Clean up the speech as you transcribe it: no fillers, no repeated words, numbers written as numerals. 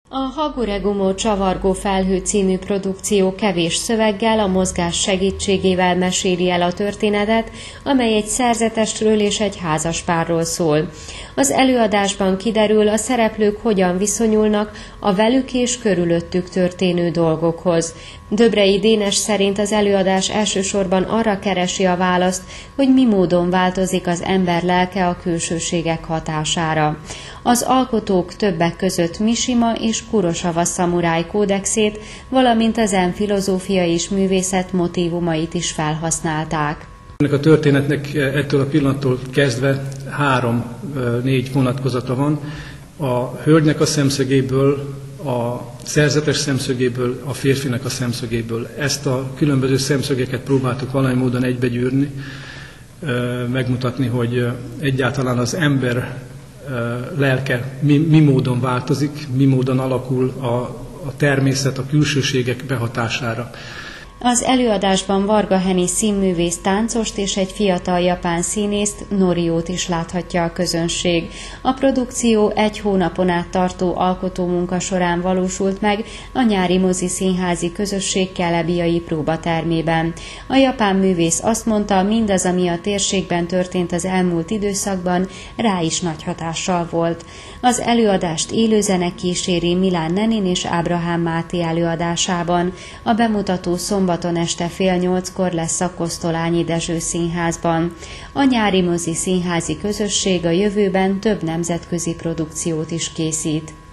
A Haguregumó Csavargó felhő című produkció kevés szöveggel, a mozgás segítségével meséli el a történetet, amely egy szerzetesről és egy házaspárról szól. Az előadásban kiderül, a szereplők hogyan viszonyulnak a velük és körülöttük történő dolgokhoz. Döbrei Dénes szerint az előadás elsősorban arra keresi a választ, hogy mi módon változik az ember lelke a külsőségek hatására. Az alkotók többek között Mishima és Kurosawa szamuráj kódexét, valamint a zen filozófia és művészet motívumait is felhasználták. Ennek a történetnek ettől a pillanattól kezdve 3-4 vonatkozata van. A hölgynek a szemszögéből, a szerzetes szemszögéből, a férfinak a szemszögéből. Ezt a különböző szemszögeket próbáltuk valami módon egybegyűrni, megmutatni, hogy egyáltalán az ember lelke mi módon változik, mi módon alakul a természet a külsőségek behatására. Az előadásban Varga Henny színművész táncost és egy fiatal japán színészt, Noriót is láthatja a közönség. A produkció 1 hónapon át tartó alkotómunka során valósult meg a Nyári Mozi Színházi Közösség kelebiai próbatermében. A japán művész azt mondta, mindaz, ami a térségben történt az elmúlt időszakban, rá is nagy hatással volt. Az előadást élőzene kíséri Milán Nenin és Ábrahám Máté előadásában. A bemutató szombaton este 7:30 lesz a Kosztolányi Dezső Színházban. A Nyári Mozi Színházi Közösség a jövőben több nemzetközi produkciót is készít.